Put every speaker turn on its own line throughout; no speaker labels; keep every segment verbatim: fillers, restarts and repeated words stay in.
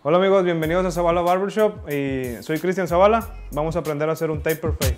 Hola amigos, bienvenidos a Zavala Barbershop y soy Cristian Zavala. Vamos a aprender a hacer un taper fade.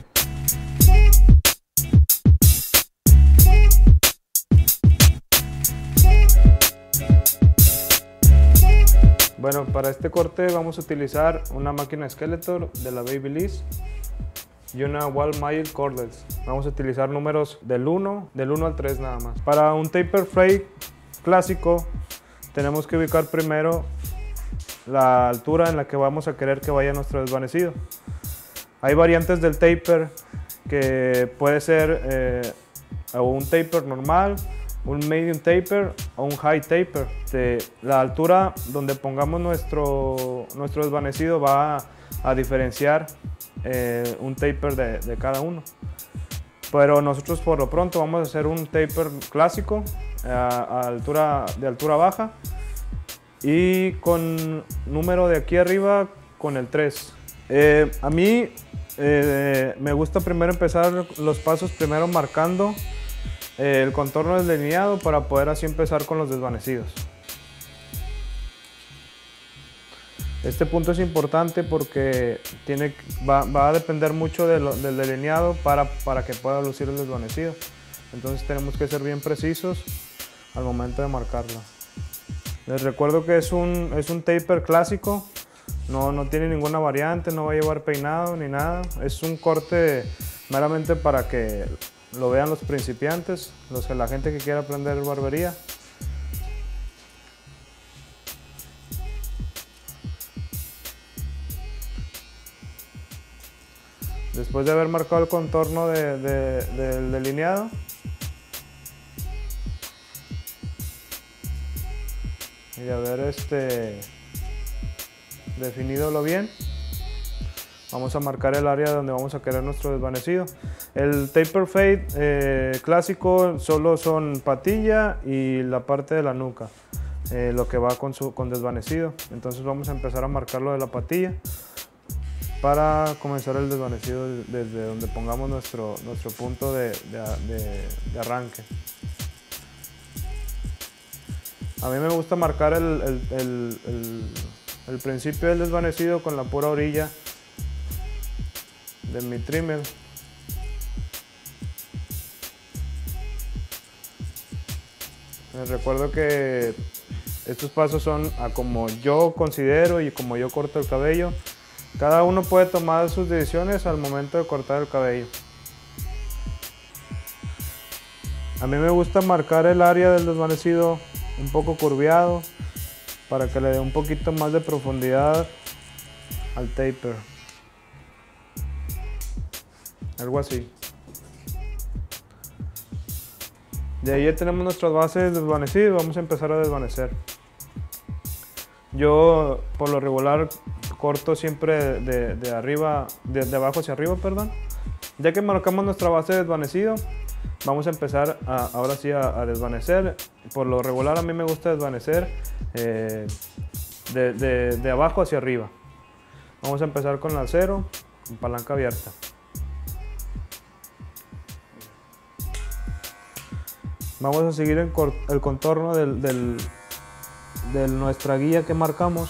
Bueno, para este corte vamos a utilizar una máquina Skeletor de la Babyliss y una Wall-Mile Cordless. Vamos a utilizar números del uno, del uno al tres nada más. Para un taper fade clásico tenemos que ubicar primero la altura en la que vamos a querer que vaya nuestro desvanecido. Hay variantes del taper que puede ser eh, un taper normal, un medium taper o un high taper. De la altura donde pongamos nuestro, nuestro desvanecido va a, a diferenciar eh, un taper de, de cada uno. Pero nosotros por lo pronto vamos a hacer un taper clásico a, a altura, de altura baja y con número de aquí arriba con el tres. Eh, a mí eh, me gusta primero empezar los pasos primero marcando eh, el contorno delineado para poder así empezar con los desvanecidos. Este punto es importante porque tiene, va, va a depender mucho de lo, del delineado para, para que pueda lucir el desvanecido. Entonces tenemos que ser bien precisos al momento de marcarlo. Les recuerdo que es un, es un taper clásico, no, no tiene ninguna variante, no va a llevar peinado ni nada. Es un corte meramente para que lo vean los principiantes, los, la gente que quiera aprender barbería. Después de haber marcado el contorno de, de, del delineado, y de haber este, definido bien, vamos a marcar el área donde vamos a querer nuestro desvanecido. El taper fade eh, clásico solo son patilla y la parte de la nuca, eh, lo que va con, su, con desvanecido. Entonces vamos a empezar a marcarlo de la patilla para comenzar el desvanecido desde donde pongamos nuestro, nuestro punto de, de, de, de arranque. A mí me gusta marcar el, el, el, el, el principio del desvanecido con la pura orilla de mi trimmer. Les recuerdo que estos pasos son a como yo considero y como yo corto el cabello. Cada uno puede tomar sus decisiones al momento de cortar el cabello. A mí me gusta marcar el área del desvanecido un poco curviado para que le dé un poquito más de profundidad al taper, algo así. De ahí ya tenemos nuestras bases desvanecidas y vamos a empezar a desvanecer. Yo por lo regular corto siempre de, de arriba, de, de abajo hacia arriba, perdón. Ya que marcamos nuestra base de desvanecido, vamos a empezar a, ahora sí a, a desvanecer. Por lo regular a mí me gusta desvanecer eh, de, de, de abajo hacia arriba. Vamos a empezar con la cero, con palanca abierta. Vamos a seguir el, el contorno del, del, de nuestra guía que marcamos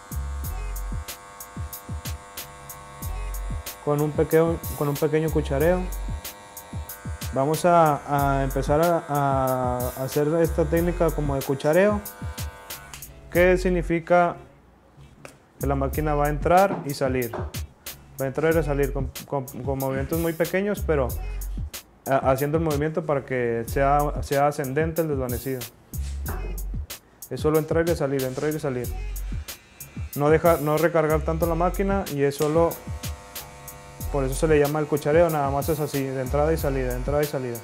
con un pequeño, con un pequeño cuchareo. Vamos a, a empezar a, a hacer esta técnica como de cuchareo, que significa que la máquina va a entrar y salir. Va a entrar y salir con, con, con movimientos muy pequeños, pero a, haciendo el movimiento para que sea, sea ascendente el desvanecido. Es solo entrar y salir, entrar y salir. No, deja, no recargar tanto la máquina y es solo... Por eso se le llama el cuchareo, nada más es así, de entrada y salida, de entrada y salida.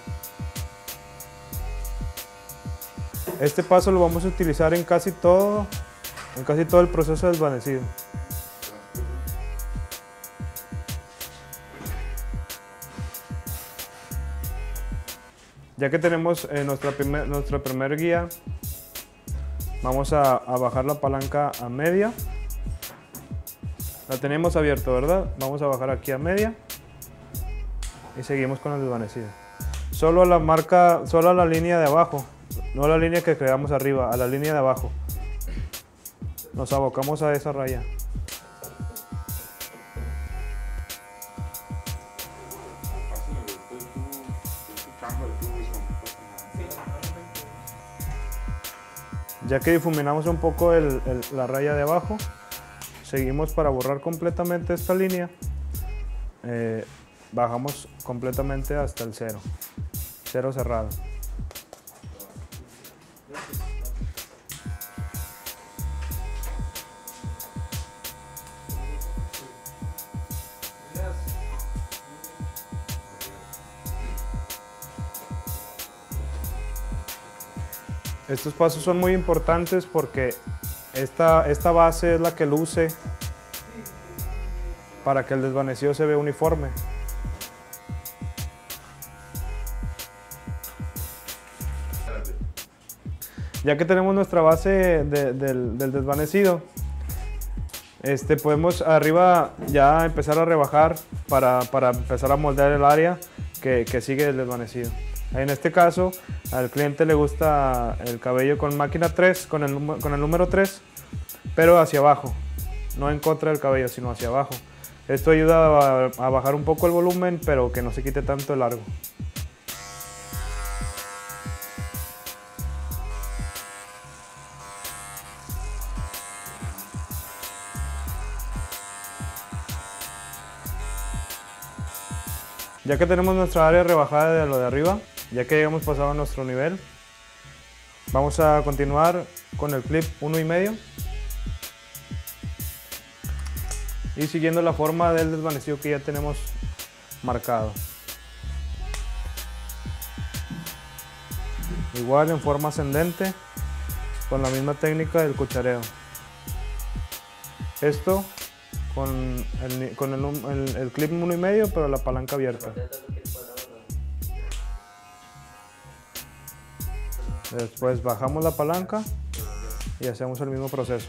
Este paso lo vamos a utilizar en casi todo, en casi todo el proceso de desvanecido. Ya que tenemos eh, nuestra primer, nuestra primer guía, vamos a, a bajar la palanca a media. La tenemos abierta, ¿verdad? Vamos a bajar aquí a media y seguimos con el desvanecido. Solo a la marca, solo a la línea de abajo, no a la línea que creamos arriba, a la línea de abajo. nos abocamos a esa raya. Ya que difuminamos un poco el, el, la raya de abajo, seguimos para borrar completamente esta línea. Eh, bajamos completamente hasta el cero, cero cerrado. Estos pasos son muy importantes porque esta, esta base es la que luce para que el desvanecido se vea uniforme. Ya que tenemos nuestra base de, del, del desvanecido, este, podemos arriba ya empezar a rebajar para, para empezar a moldear el área que, que sigue el desvanecido. En este caso, al cliente le gusta el cabello con máquina tres, con el, con el número tres, pero hacia abajo, no en contra del cabello, sino hacia abajo. Esto ayuda a, a bajar un poco el volumen, pero que no se quite tanto el largo. Ya que tenemos nuestra área rebajada de lo de arriba, ya que hemos pasado a nuestro nivel, vamos a continuar con el clip uno y medio y siguiendo la forma del desvanecido que ya tenemos marcado. Igual en forma ascendente, con la misma técnica del cuchareo. Esto con el, con el, el, el clip uno y medio, pero la palanca abierta. Después bajamos la palanca y hacemos el mismo proceso.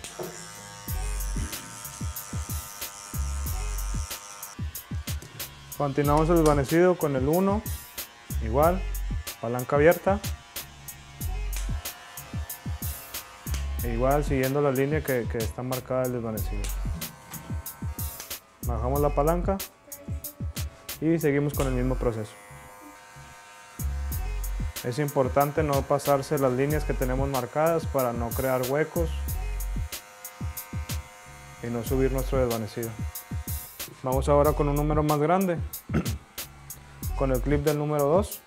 Continuamos el desvanecido con el uno, igual, palanca abierta. E igual siguiendo la línea que, que está marcada el desvanecido. Bajamos la palanca y seguimos con el mismo proceso. Es importante no pasarse las líneas que tenemos marcadas para no crear huecos y no subir nuestro desvanecido. Vamos ahora con un número más grande, con el clip del número dos.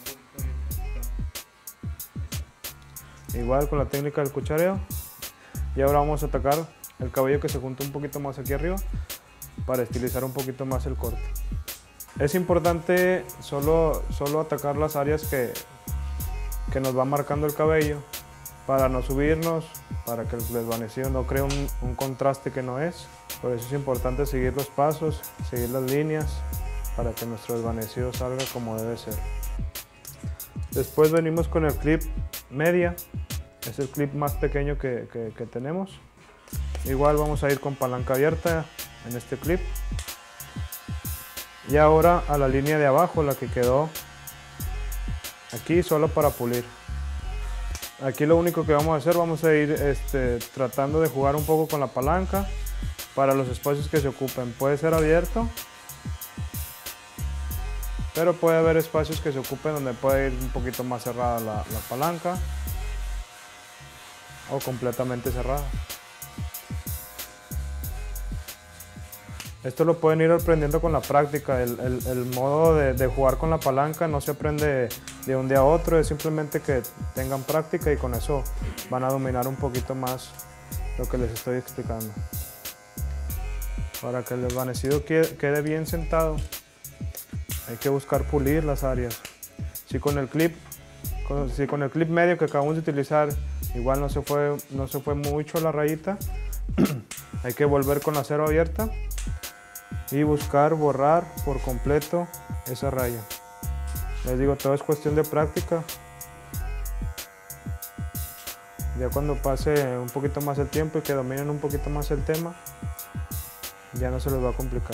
Igual con la técnica del cuchareo. Y ahora vamos a atacar el cabello que se junta un poquito más aquí arriba para estilizar un poquito más el corte. Es importante solo, solo atacar las áreas que, que nos va marcando el cabello para no subirnos, para que el desvanecido no cree un, un contraste que no es. Por eso es importante seguir los pasos, seguir las líneas para que nuestro desvanecido salga como debe ser. Después venimos con el clip media, es el clip más pequeño que, que, que tenemos. Igual vamos a ir con palanca abierta en este clip. Y ahora a la línea de abajo, la que quedó aquí, solo para pulir. Aquí lo único que vamos a hacer, vamos a ir este, tratando de jugar un poco con la palanca para los espacios que se ocupen. Puede ser abierto, pero puede haber espacios que se ocupen donde puede ir un poquito más cerrada la, la palanca o completamente cerrada. Esto lo pueden ir aprendiendo con la práctica. El, el, el modo de, de jugar con la palanca no se aprende de un día a otro, es simplemente que tengan práctica y con eso van a dominar un poquito más lo que les estoy explicando. Para que el desvanecido quede, quede bien sentado, hay que buscar pulir las áreas. Si con el clip, con, si con el clip medio que acabamos de utilizar igual no se fue, no se fue mucho la rayita, hay que volver con la cero abierta y buscar borrar por completo esa raya. Les digo, todo es cuestión de práctica. Ya cuando pase un poquito más el tiempo y que dominen un poquito más el tema, ya no se les va a complicar.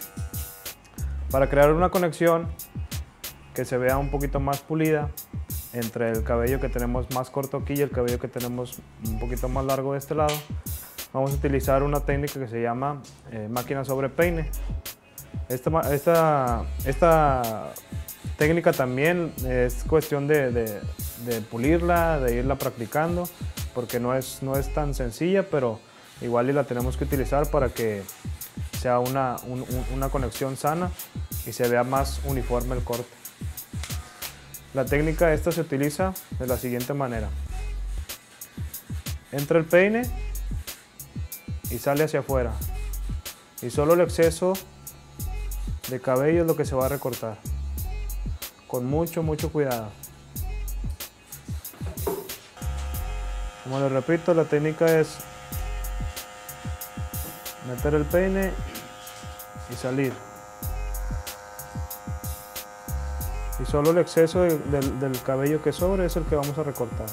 Para crear una conexión que se vea un poquito más pulida, entre el cabello que tenemos más corto aquí y el cabello que tenemos un poquito más largo de este lado, vamos a utilizar una técnica que se llama eh, máquina sobre peine. Esta, esta, esta técnica también es cuestión de, de, de pulirla, de irla practicando, porque no es, no es tan sencilla, pero igual y la tenemos que utilizar para que sea una, un, una conexión sana y se vea más uniforme el corte. La técnica esta se utiliza de la siguiente manera. Entra el peine y sale hacia afuera, y solo el exceso de cabello es lo que se va a recortar, con mucho mucho cuidado. Como les repito, la técnica es meter el peine y salir, y solo el exceso de, del, del cabello que sobre es el que vamos a recortar.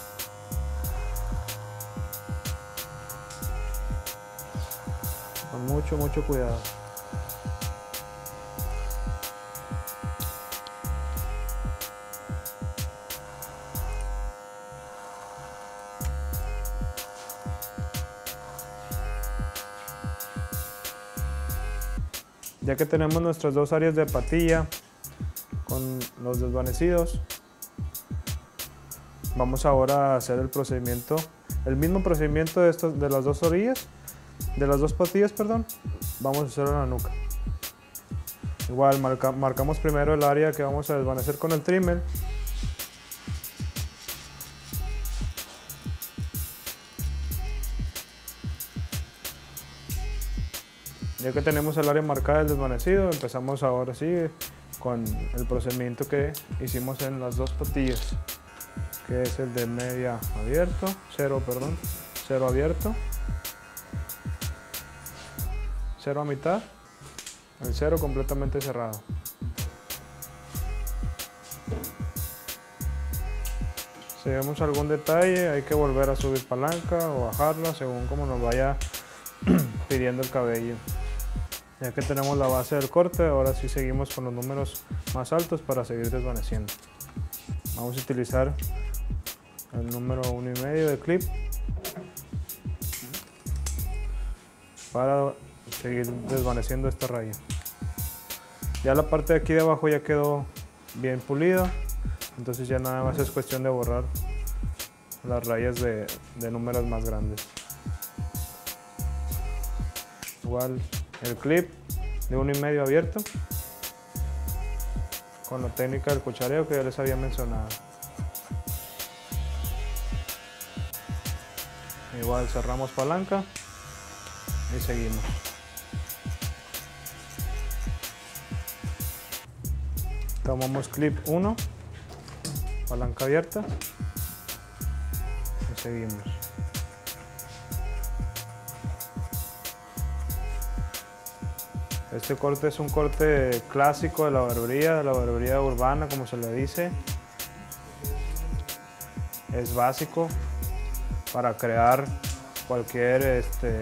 Con mucho mucho cuidado. Ya que tenemos nuestras dos áreas de patilla con los desvanecidos, vamos ahora a hacer el procedimiento, el mismo procedimiento de, estos, de las dos orillas, de las dos patillas, perdón, vamos a hacerlo en la nuca. Igual marca, marcamos primero el área que vamos a desvanecer con el trimmer. Ya que tenemos el área marcada del desvanecido, empezamos ahora sí con el procedimiento que hicimos en las dos patillas, que es el de media abierto, cero, perdón, cero abierto, cero a mitad, el cero completamente cerrado. Si vemos algún detalle, hay que volver a subir palanca o bajarla según como nos vaya pidiendo el cabello. Ya que tenemos la base del corte, ahora sí seguimos con los números más altos para seguir desvaneciendo. Vamos a utilizar el número uno y medio de clip para seguir desvaneciendo esta raya. Ya la parte de aquí de abajo ya quedó bien pulida, entonces ya nada más es cuestión de borrar las rayas de, de números más grandes. Igual el clip de uno y medio abierto con la técnica del cuchareo que ya les había mencionado. Igual cerramos palanca y seguimos. Tomamos clip uno, palanca abierta y seguimos. Este corte es un corte clásico de la barbería, de la barbería urbana, como se le dice. Es básico para crear cualquier, este,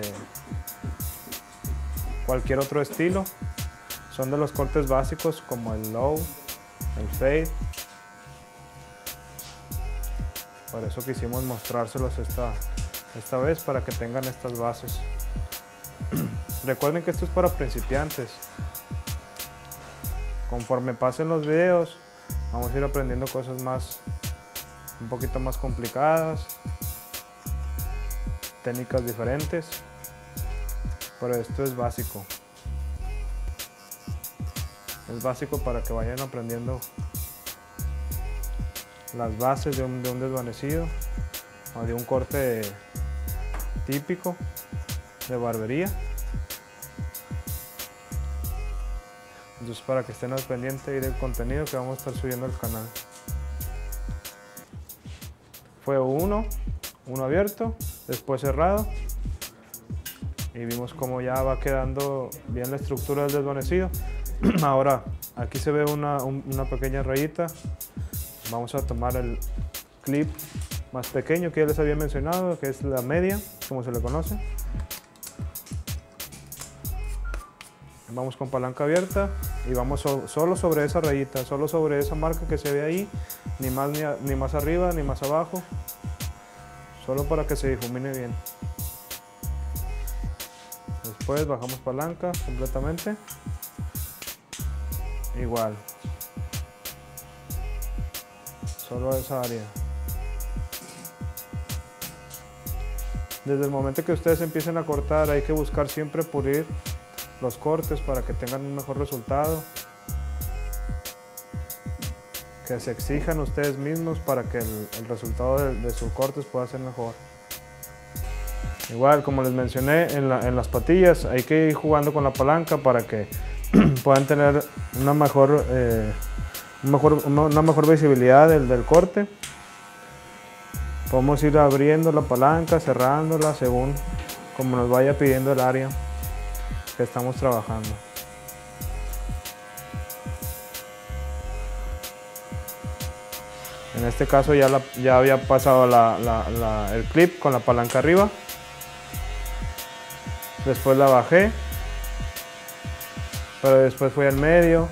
cualquier otro estilo. Son de los cortes básicos como el low, el fade. Por eso quisimos mostrárselos esta, esta vez, para que tengan estas bases. Recuerden que esto es para principiantes. Conforme pasen los videos, vamos a ir aprendiendo cosas más, un poquito más complicadas, técnicas diferentes, pero esto es básico. Es básico para que vayan aprendiendo las bases de un, de un desvanecido o de un corte típico de barbería. Entonces, para que estén al pendiente del contenido que vamos a estar subiendo al canal. Fue uno, uno abierto, después cerrado, y vimos cómo ya va quedando bien la estructura del desvanecido. Ahora, aquí se ve una, un, una pequeña rayita. Vamos a tomar el clip más pequeño que ya les había mencionado, que es la media, como se le conoce. Vamos con palanca abierta y vamos so, solo sobre esa rayita, solo sobre esa marca que se ve ahí, ni más, ni, a, ni más arriba ni más abajo, solo para que se difumine bien. Después bajamos palanca completamente, igual, solo esa área. Desde el momento que ustedes empiecen a cortar hay que buscar siempre pulir los cortes para que tengan un mejor resultado, que se exijan ustedes mismos para que el, el resultado de, de sus cortes pueda ser mejor. Igual, como les mencioné, en, la, en las patillas hay que ir jugando con la palanca para que puedan tener una mejor, eh, un mejor, una, una mejor visibilidad del, del corte. Podemos ir abriendo la palanca, cerrándola según como nos vaya pidiendo el área que estamos trabajando. En este caso ya, la, ya había pasado la, la, la, el clip con la palanca arriba. Después la bajé, pero después fui al medio.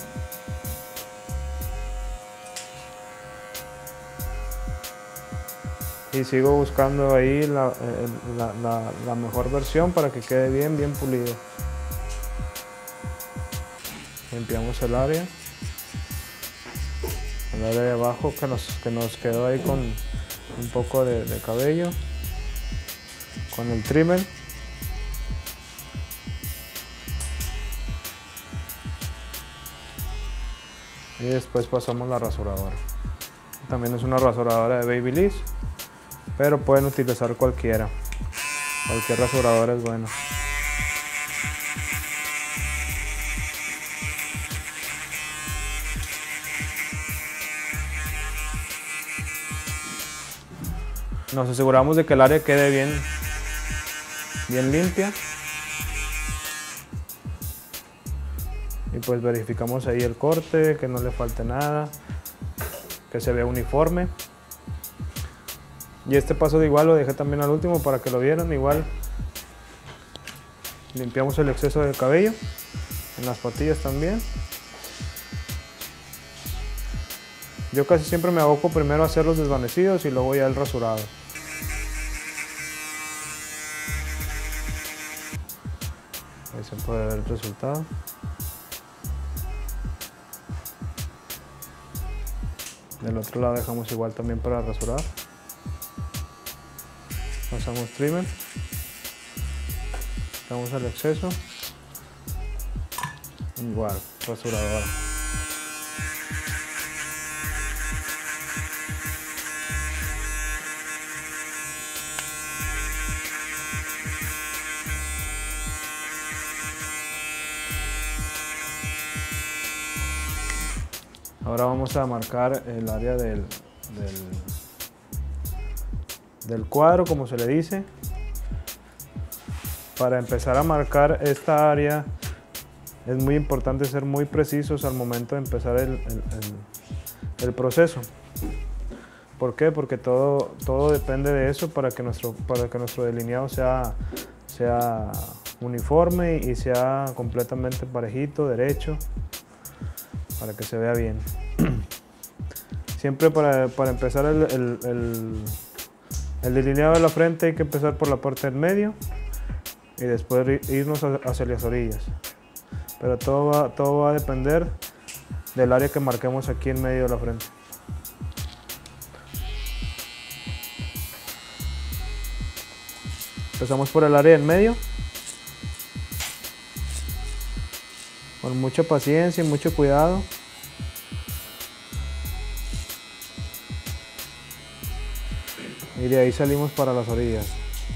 Y sigo buscando ahí la, la, la, la mejor versión para que quede bien, bien pulido. Limpiamos el área. El área de abajo que nos, que nos quedó ahí con un poco de, de cabello. Con el trimmer. Y después pasamos la rasuradora. También es una rasuradora de Babyliss, pero pueden utilizar cualquiera. Cualquier rasuradora es bueno. Nos aseguramos de que el área quede bien, bien limpia. Y pues verificamos ahí el corte, que no le falte nada, que se vea uniforme. Y este paso de igual lo dejé también al último para que lo vieran. Igual limpiamos el exceso de cabello en las patillas también. Yo casi siempre me aboco primero a hacer los desvanecidos y luego ya el rasurado. Ahí se puede ver el resultado. Del otro lado dejamos igual también para rasurar. Pasamos trimmer. Quitamos el exceso. Igual, rasuradora. Ahora vamos a marcar el área del, del, del cuadro, como se le dice. Para empezar a marcar esta área es muy importante ser muy precisos al momento de empezar el, el, el, el proceso. ¿Por qué? Porque todo, todo depende de eso para que nuestro, para que nuestro delineado sea, sea uniforme y sea completamente parejito, derecho, para que se vea bien. Siempre para, para empezar el, el, el, el delineado de la frente hay que empezar por la parte del medio y después irnos hacia las orillas. Pero todo va, todo va a depender del área que marquemos aquí en medio de la frente. Empezamos por el área del medio. Con mucha paciencia y mucho cuidado. Y de ahí salimos para las orillas.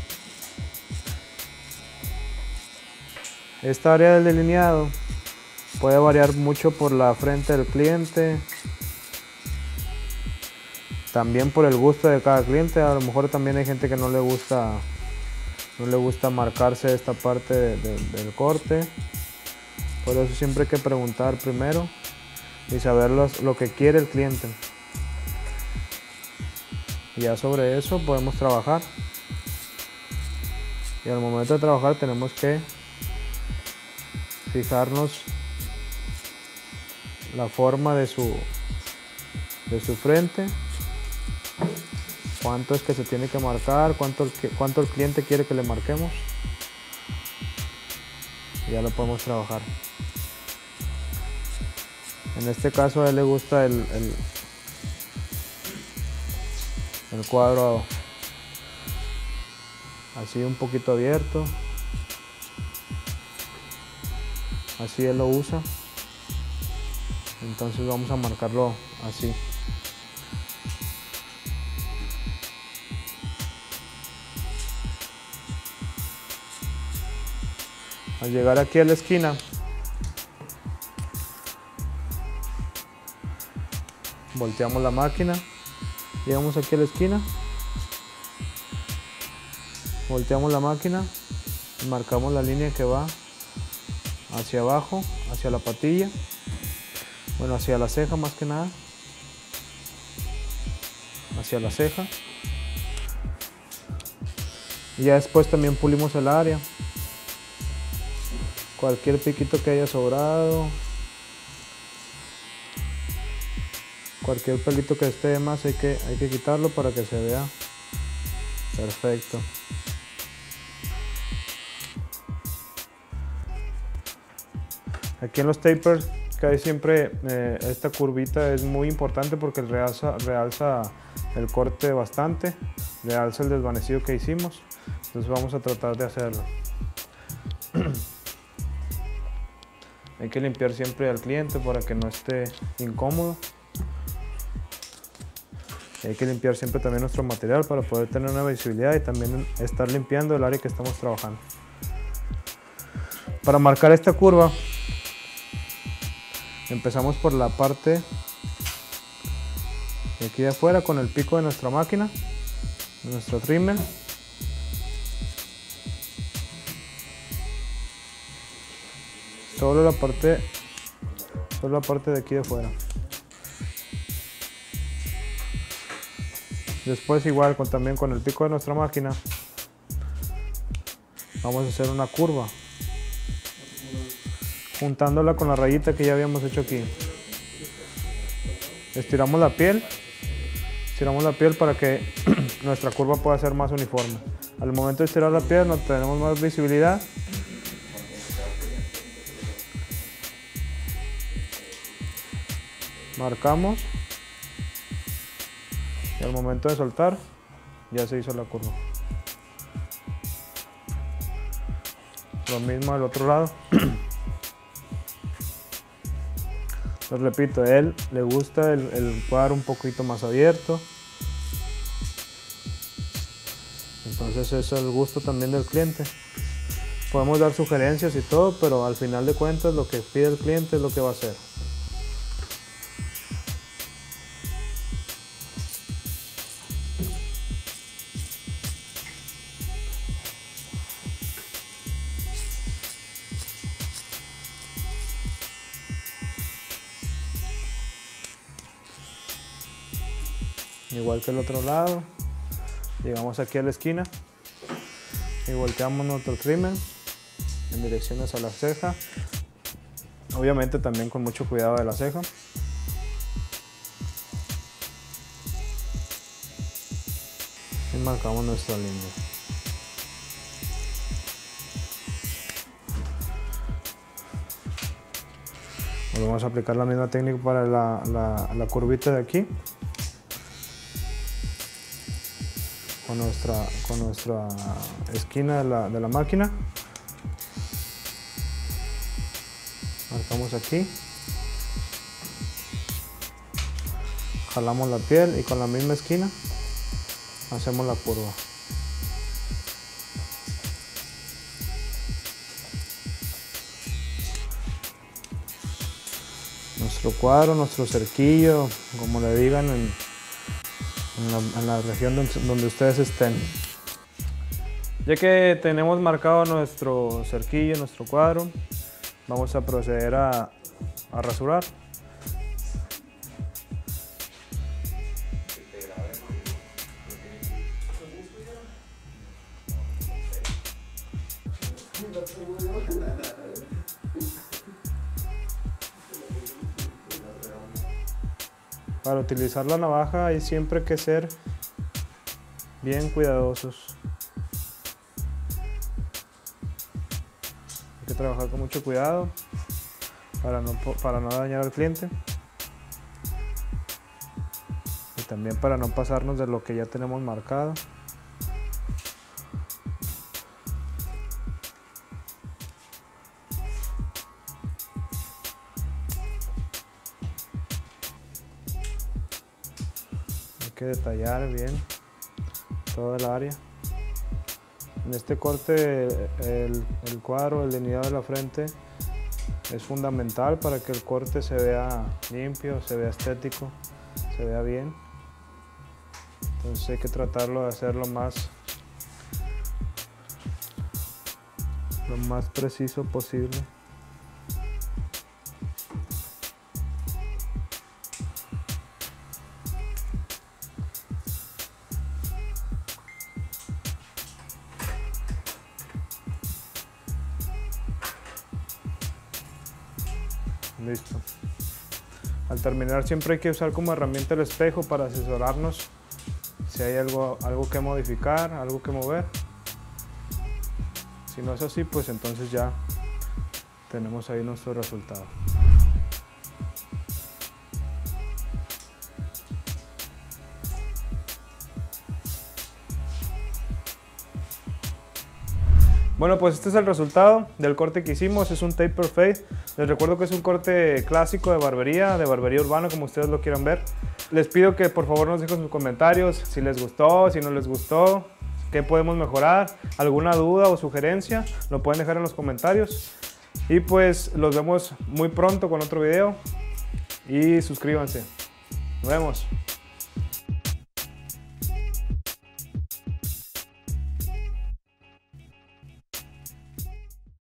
Esta área del delineado puede variar mucho por la frente del cliente, también por el gusto de cada cliente. A lo mejor también hay gente que no le gusta, no le gusta marcarse esta parte de, de, del corte. Por eso siempre hay que preguntar primero y saber los, lo que quiere el cliente. Y ya sobre eso podemos trabajar. Y al momento de trabajar tenemos que fijarnos la forma de su, de su frente, cuánto es que se tiene que marcar, cuánto el, cuánto el cliente quiere que le marquemos. Y ya lo podemos trabajar. En este caso a él le gusta el, el, el cuadro así un poquito abierto. Así él lo usa. Entonces vamos a marcarlo así. Al llegar aquí a la esquina, volteamos la máquina, llegamos aquí a la esquina, volteamos la máquina y marcamos la línea que va hacia abajo, hacia la patilla, bueno, hacia la ceja más que nada, hacia la ceja. Y ya después también pulimos el área. Cualquier piquito que haya sobrado, cualquier pelito que esté de más hay que, hay que quitarlo para que se vea perfecto. Aquí en los tapers que hay siempre eh, esta curvita es muy importante porque realza, realza el corte bastante, realza el desvanecido que hicimos. Entonces vamos a tratar de hacerlo. Hay que limpiar siempre al cliente para que no esté incómodo. Hay que limpiar siempre también nuestro material para poder tener una visibilidad y también estar limpiando el área que estamos trabajando. Para marcar esta curva, empezamos por la parte de aquí de afuera con el pico de nuestra máquina, de nuestro trimmer. Solo la parte, solo la parte de aquí de afuera. Después igual con, también con el pico de nuestra máquina vamos a hacer una curva juntándola con la rayita que ya habíamos hecho aquí. Estiramos la piel, estiramos la piel para que nuestra curva pueda ser más uniforme. Al momento de estirar la piel no tenemos más visibilidad. Marcamos y al momento de soltar ya se hizo la curva. Lo mismo del otro lado. Les repito, a él le gusta el, el cuadro un poquito más abierto. Entonces eso es el gusto también del cliente. Podemos dar sugerencias y todo, pero al final de cuentas lo que pide el cliente es lo que va a hacer. Igual que el otro lado, llegamos aquí a la esquina y volteamos nuestro trimmer en dirección hacia la ceja, obviamente también con mucho cuidado de la ceja. Y marcamos nuestra línea. Vamos a aplicar la misma técnica para la, la, la curvita de aquí. Con nuestra, con nuestra esquina de la, de la máquina. Marcamos aquí. Jalamos la piel y con la misma esquina hacemos la curva. Nuestro cuadro, nuestro cerquillo, como le digan en, en, la, en la región donde, donde ustedes estén. Ya que tenemos marcado nuestro cerquillo, nuestro cuadro, vamos a proceder a, a rasurar. Para utilizar la navaja hay siempre que ser bien cuidadosos. Hay que trabajar con mucho cuidado para no, para no dañar al cliente. Y también para no pasarnos de lo que ya tenemos marcado. Hay que detallar bien toda el área. En este corte el, el cuadro, el delineado de la frente es fundamental para que el corte se vea limpio, se vea estético, se vea bien. Entonces hay que tratarlo de hacerlo más, lo más preciso posible. Listo. Al terminar siempre hay que usar como herramienta el espejo para asesorarnos si hay algo, algo que modificar, algo que mover. Si no es así, pues entonces ya tenemos ahí nuestro resultado. Bueno, pues este es el resultado del corte que hicimos. Es un taper fade. Les recuerdo que es un corte clásico de barbería, de barbería urbana, como ustedes lo quieran ver. Les pido que por favor nos dejen sus comentarios si les gustó, si no les gustó, qué podemos mejorar, alguna duda o sugerencia, lo pueden dejar en los comentarios. Y pues los vemos muy pronto con otro video y suscríbanse. Nos vemos.